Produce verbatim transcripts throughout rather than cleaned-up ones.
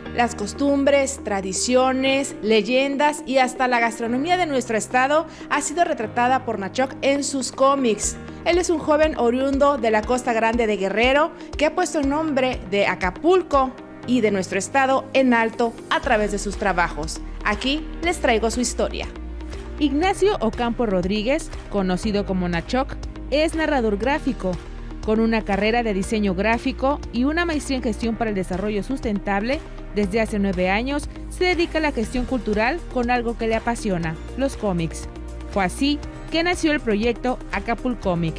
Las costumbres, tradiciones, leyendas y hasta la gastronomía de nuestro estado ha sido retratada por Nachoc en sus cómics. Él es un joven oriundo de la Costa Grande de Guerrero que ha puesto el nombre de Acapulco y de nuestro estado en alto a través de sus trabajos. Aquí les traigo su historia. Ignacio Ocampo Rodríguez, conocido como Nachoc, es narrador gráfico, con una carrera de diseño gráfico y una maestría en gestión para el desarrollo sustentable. Desde hace nueve años se dedica a la gestión cultural con algo que le apasiona, los cómics. Fue así que nació el proyecto Acapulcomic.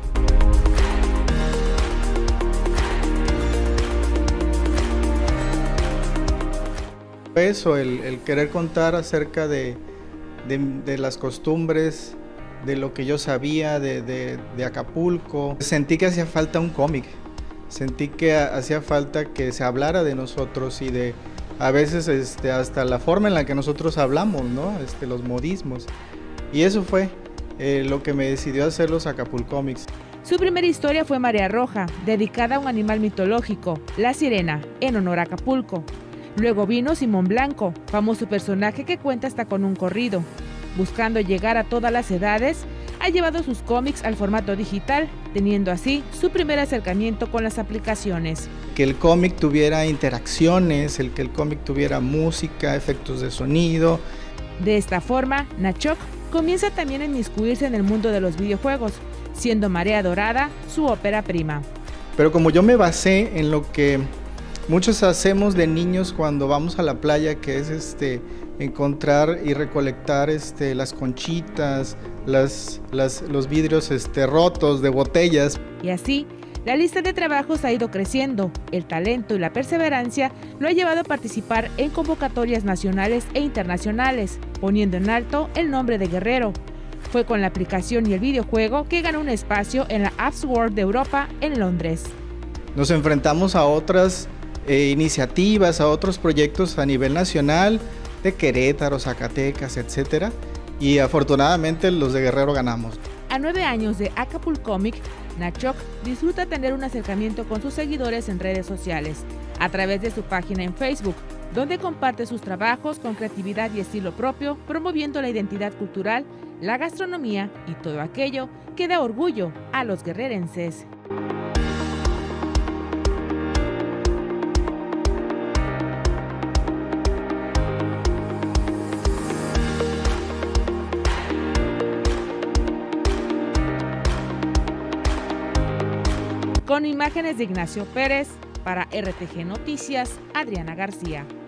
Eso, el, el querer contar acerca de, de, de las costumbres, de lo que yo sabía de, de, de Acapulco. Sentí que hacía falta un cómic. Sentí que hacía falta que se hablara de nosotros y de, a veces este, hasta la forma en la que nosotros hablamos, ¿no? Este, los modismos. Y eso fue eh, lo que me decidió hacer los Acapulcomics. Su primera historia fue Marea Roja, dedicada a un animal mitológico, la sirena, en honor a Acapulco. Luego vino Simón Blanco, famoso personaje que cuenta hasta con un corrido. Buscando llegar a todas las edades, ha llevado sus cómics al formato digital, teniendo así su primer acercamiento con las aplicaciones. Que el cómic tuviera interacciones, el que el cómic tuviera música, efectos de sonido. De esta forma, Nachoc comienza también a inmiscuirse en el mundo de los videojuegos, siendo Marea Dorada su ópera prima. Pero como yo me basé en lo que muchos hacemos de niños cuando vamos a la playa, que es este encontrar y recolectar este, las conchitas, las, las, los vidrios este, rotos de botellas. Y así, la lista de trabajos ha ido creciendo. El talento y la perseverancia lo ha llevado a participar en convocatorias nacionales e internacionales, poniendo en alto el nombre de Guerrero. Fue con la aplicación y el videojuego que ganó un espacio en la Apps World de Europa en Londres. Nos enfrentamos a otras eh, iniciativas, a otros proyectos a nivel nacional, de Querétaro, Zacatecas, etcétera, y afortunadamente los de Guerrero ganamos. A nueve años de Acapulcomic, Nachoc disfruta tener un acercamiento con sus seguidores en redes sociales, a través de su página en Facebook, donde comparte sus trabajos con creatividad y estilo propio, promoviendo la identidad cultural, la gastronomía y todo aquello que da orgullo a los guerrerenses. Con imágenes de Ignacio Pérez, para R T G Noticias, Adriana García.